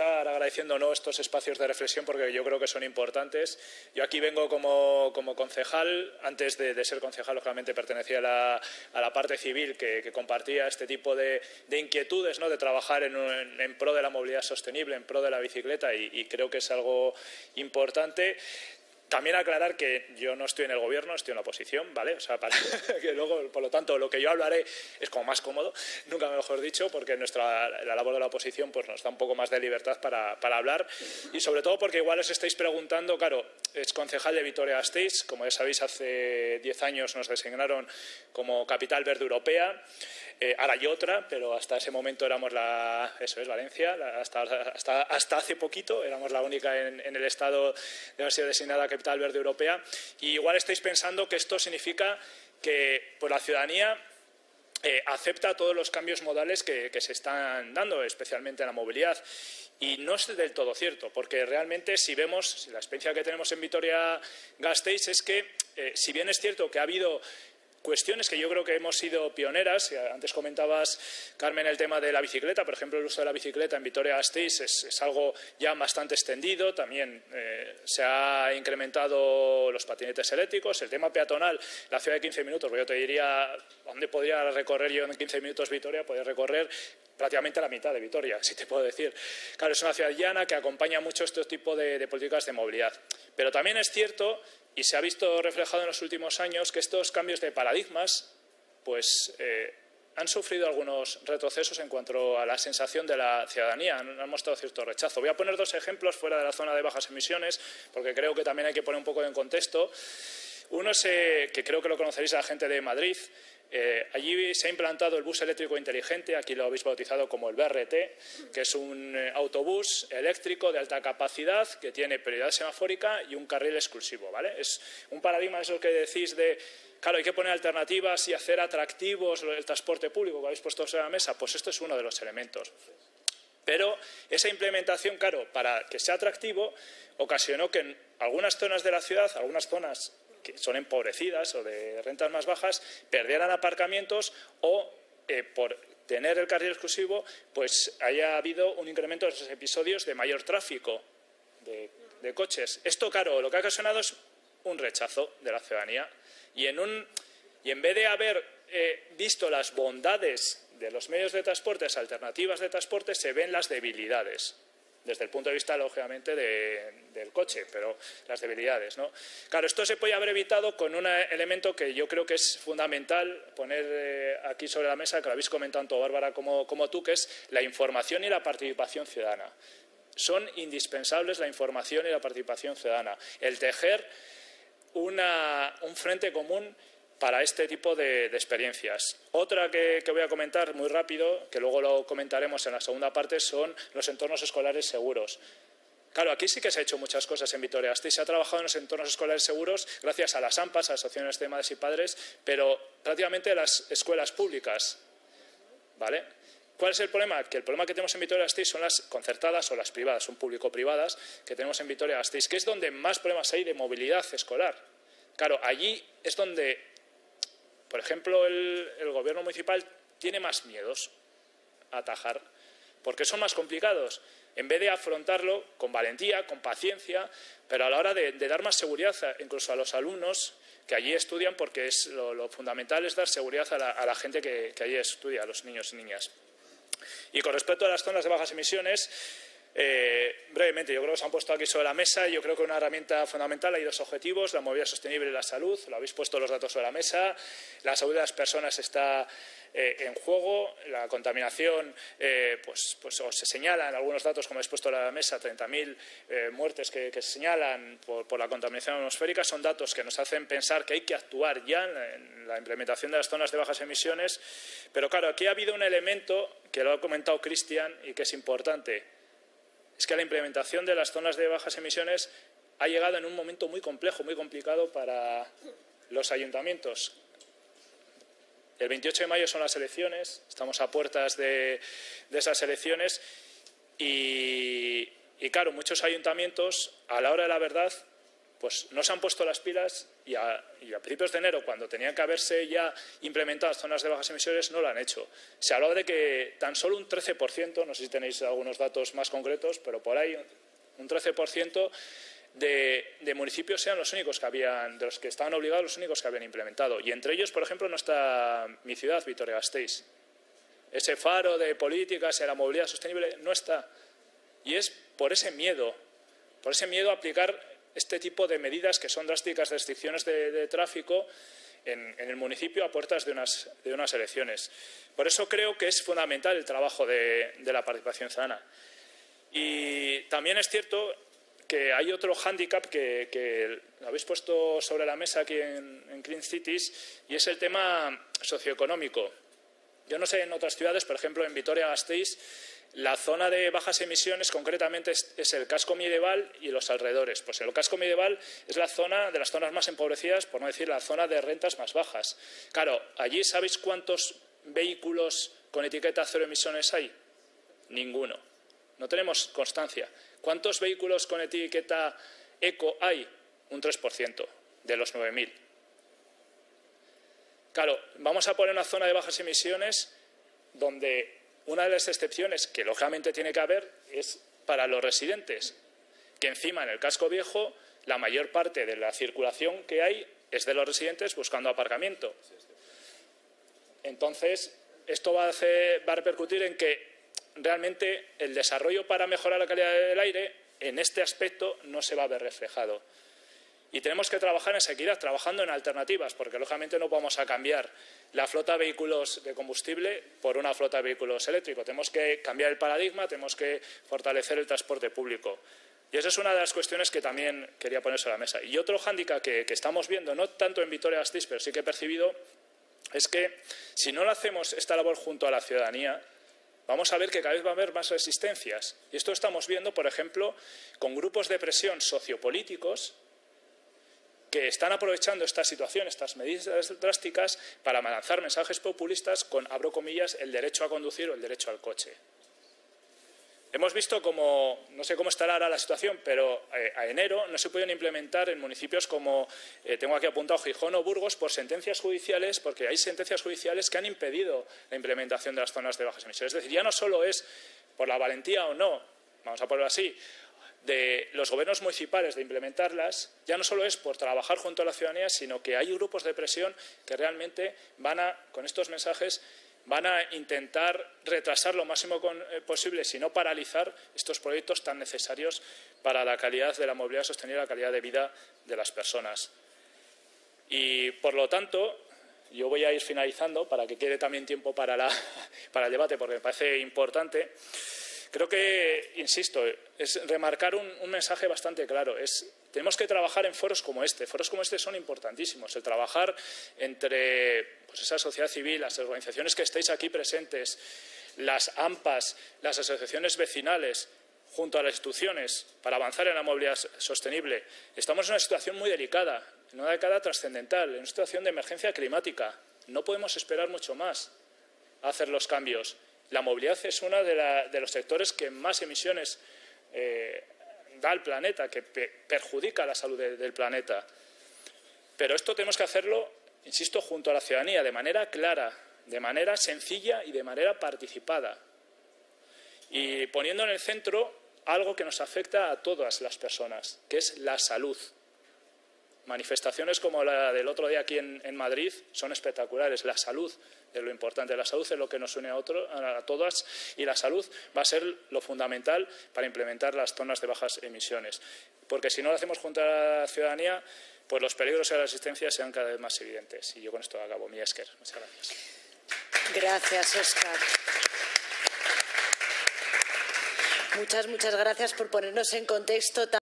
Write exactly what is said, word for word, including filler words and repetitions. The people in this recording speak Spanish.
empezar agradeciendo ¿no? estos espacios de reflexión porque yo creo que son importantes. Yo aquí vengo como, como concejal. Antes de, de ser concejal, lógicamente pertenecía a la, a la parte civil que, que compartía este tipo de, de inquietudes, ¿no? de trabajar en, un, en pro de la movilidad sostenible, en pro de la bicicleta y, y creo que es algo importante. También aclarar que yo no estoy en el gobierno, estoy en la oposición, ¿vale? O sea, para que luego, por lo tanto, lo que yo hablaré es como más cómodo, nunca mejor dicho, porque nuestra, la labor de la oposición pues, nos da un poco más de libertad para, para hablar y sobre todo porque igual os estáis preguntando, claro, es concejal de Vitoria-Gasteiz, como ya sabéis, hace diez años nos designaron como capital verde europea. Eh, ahora hay otra, pero hasta ese momento éramos la, eso es, Valencia, la, hasta, hasta, hasta hace poquito éramos la única en, en el estado de haber sido designada capital verde europea. Y igual estáis pensando que esto significa que pues, la ciudadanía eh, acepta todos los cambios modales que, que se están dando, especialmente en la movilidad. Y no es del todo cierto, porque realmente si vemos, si la experiencia que tenemos en Vitoria-Gasteiz es que, eh, si bien es cierto que ha habido cuestiones que yo creo que hemos sido pioneras. Antes comentabas, Carmen, el tema de la bicicleta. Por ejemplo, el uso de la bicicleta en Vitoria-Gasteiz es, es algo ya bastante extendido. También eh, se ha incrementado los patinetes eléctricos. El tema peatonal, la ciudad de quince minutos, pues yo te diría, ¿dónde podría recorrer yo en quince minutos Vitoria? Podría recorrer prácticamente la mitad de Vitoria, si te puedo decir. Claro, es una ciudad llana que acompaña mucho este tipo de, de políticas de movilidad. Pero también es cierto, y se ha visto reflejado en los últimos años, que estos cambios de paradigmas pues, eh, han sufrido algunos retrocesos en cuanto a la sensación de la ciudadanía. Han mostrado cierto rechazo. Voy a poner dos ejemplos fuera de la zona de bajas emisiones, porque creo que también hay que poner un poco en contexto. Uno es, eh, que creo que lo conoceréis, a la gente de Madrid. Eh, allí se ha implantado el bus eléctrico inteligente, aquí lo habéis bautizado como el B R T, que es un eh, autobús eléctrico de alta capacidad que tiene prioridad semafórica y un carril exclusivo, ¿vale? Es un paradigma, eso que decís de, claro, hay que poner alternativas y hacer atractivos el transporte público que habéis puesto sobre la mesa, pues esto es uno de los elementos. Pero esa implementación, claro, para que sea atractivo, ocasionó que en algunas zonas de la ciudad, algunas zonas que son empobrecidas o de rentas más bajas, perdieran aparcamientos o, eh, por tener el carril exclusivo, pues haya habido un incremento de esos episodios de mayor tráfico de, de coches. Esto, claro, lo que ha ocasionado es un rechazo de la ciudadanía y en, un, y en vez de haber eh, visto las bondades de los medios de transporte, alternativas de transporte, se ven las debilidades. Desde el punto de vista, lógicamente, de, del coche, pero las debilidades, ¿no? Claro, esto se puede haber evitado con un elemento que yo creo que es fundamental poner eh, aquí sobre la mesa, que lo habéis comentado tanto Bárbara como, como tú, que es la información y la participación ciudadana. Son indispensables la información y la participación ciudadana. El tejer una, un frente común para este tipo de, de experiencias. Otra que, que voy a comentar muy rápido, que luego lo comentaremos en la segunda parte, son los entornos escolares seguros. Claro, aquí sí que se ha hecho muchas cosas en Vitoria-Gasteiz. Se ha trabajado en los entornos escolares seguros gracias a las AMPAs, a las asociaciones de madres y padres, pero prácticamente a las escuelas públicas, ¿vale? ¿Cuál es el problema? Que el problema que tenemos en Vitoria-Gasteiz son las concertadas o las privadas, son público-privadas que tenemos en Vitoria-Gasteiz, que es donde más problemas hay de movilidad escolar. Claro, allí es donde, por ejemplo, el, el gobierno municipal tiene más miedos a atajar, porque son más complicados, en vez de afrontarlo con valentía, con paciencia, pero a la hora de, de dar más seguridad a, incluso a los alumnos que allí estudian, porque es lo, lo fundamental es dar seguridad a la, a la gente que, que allí estudia, a los niños y niñas. Y con respecto a las zonas de bajas emisiones, Eh, brevemente, yo creo que se han puesto aquí sobre la mesa. Yo creo que una herramienta fundamental, hay dos objetivos, la movilidad sostenible y la salud. Lo habéis puesto los datos sobre la mesa. La salud de las personas está eh, en juego. La contaminación, eh, pues, pues o se señalan algunos datos, como habéis puesto sobre la mesa, treinta mil eh, muertes que, que se señalan por, por la contaminación atmosférica. Son datos que nos hacen pensar que hay que actuar ya en la, en la implementación de las zonas de bajas emisiones. Pero claro, aquí ha habido un elemento que lo ha comentado Cristian y que es importante. Es que la implementación de las zonas de bajas emisiones ha llegado en un momento muy complejo, muy complicado para los ayuntamientos. El veintiocho de mayo son las elecciones, estamos a puertas de, de esas elecciones y, y, claro, muchos ayuntamientos, a la hora de la verdad, pues no se han puesto las pilas y a, y a principios de enero, cuando tenían que haberse ya implementado las zonas de bajas emisiones, no lo han hecho. Se hablaba de que tan solo un trece por ciento, no sé si tenéis algunos datos más concretos, pero por ahí un trece por ciento de, de municipios sean los únicos que habían, de los que estaban obligados, los únicos que habían implementado. Y entre ellos, por ejemplo, no está mi ciudad, Vitoria-Gasteiz. Ese faro de políticas y la movilidad sostenible no está. Y es por ese miedo, por ese miedo a aplicar este tipo de medidas que son drásticas, de restricciones de, de tráfico en, en el municipio a puertas de unas, de unas elecciones. Por eso creo que es fundamental el trabajo de, de la participación ciudadana. Y también es cierto que hay otro hándicap que, que lo habéis puesto sobre la mesa aquí en, en Clean Cities, y es el tema socioeconómico. Yo no sé en otras ciudades, por ejemplo en Vitoria-Gasteiz, la zona de bajas emisiones concretamente es, es el casco medieval y los alrededores. Pues el casco medieval es la zona de las zonas más empobrecidas, por no decir la zona de rentas más bajas. Claro, allí ¿sabéis cuántos vehículos con etiqueta cero emisiones hay? Ninguno. No tenemos constancia. ¿Cuántos vehículos con etiqueta eco hay? Un tres por ciento de los nueve mil. Claro, vamos a poner una zona de bajas emisiones donde una de las excepciones que lógicamente tiene que haber es para los residentes, que encima en el casco viejo la mayor parte de la circulación que hay es de los residentes buscando aparcamiento. Entonces, esto va a, hacer, va a repercutir en que realmente el desarrollo para mejorar la calidad del aire en este aspecto no se va a ver reflejado. Y tenemos que trabajar en esa equidad, trabajando en alternativas, porque lógicamente no vamos a cambiar la flota de vehículos de combustible por una flota de vehículos eléctricos. Tenemos que cambiar el paradigma, tenemos que fortalecer el transporte público. Y esa es una de las cuestiones que también quería poner sobre la mesa. Y otro hándicap que, que estamos viendo, no tanto en Vitoria-Gasteiz, pero sí que he percibido, es que si no lo hacemos esta labor junto a la ciudadanía, vamos a ver que cada vez va a haber más resistencias. Y esto estamos viendo, por ejemplo, con grupos de presión sociopolíticos que están aprovechando esta situación, estas medidas drásticas, para lanzar mensajes populistas con, abro comillas, el derecho a conducir o el derecho al coche. Hemos visto como, no sé cómo estará ahora la situación, pero eh, a enero no se pueden implementar en municipios como, eh, tengo aquí apuntado, Gijón o Burgos, por sentencias judiciales, porque hay sentencias judiciales que han impedido la implementación de las zonas de bajas emisiones. Es decir, ya no solo es por la valentía o no, vamos a ponerlo así, de los gobiernos municipales de implementarlas, ya no solo es por trabajar junto a la ciudadanía, sino que hay grupos de presión que realmente van a, con estos mensajes, van a intentar retrasar lo máximo con, eh, posible, si no paralizar estos proyectos tan necesarios para la calidad de la movilidad sostenible y la calidad de vida de las personas. Y, por lo tanto, yo voy a ir finalizando para que quede también tiempo para, la, para el debate, porque me parece importante. Creo que, insisto, es remarcar un, un mensaje bastante claro. Es, tenemos que trabajar en foros como este. Foros como este son importantísimos. El trabajar entre pues, esa sociedad civil, las organizaciones que estáis aquí presentes, las AMPAs, las asociaciones vecinales, junto a las instituciones, para avanzar en la movilidad sostenible. Estamos en una situación muy delicada, en una década trascendental, en una situación de emergencia climática. No podemos esperar mucho más a hacer los cambios. La movilidad es uno de, la, de los sectores que más emisiones eh, da al planeta, que pe perjudica la salud de, del planeta. Pero esto tenemos que hacerlo, insisto, junto a la ciudadanía, de manera clara, de manera sencilla y de manera participada. Y poniendo en el centro algo que nos afecta a todas las personas, que es la salud. Manifestaciones como la del otro día aquí en, en Madrid son espectaculares. La salud es lo importante. La salud es lo que nos une a, otro, a todas, y la salud va a ser lo fundamental para implementar las zonas de bajas emisiones. Porque si no lo hacemos junto a la ciudadanía, pues los peligros de la resistencia sean cada vez más evidentes. Y yo con esto acabo. Mi Esker. Muchas gracias. Gracias, Óscar. Muchas, muchas gracias por ponernos en contexto.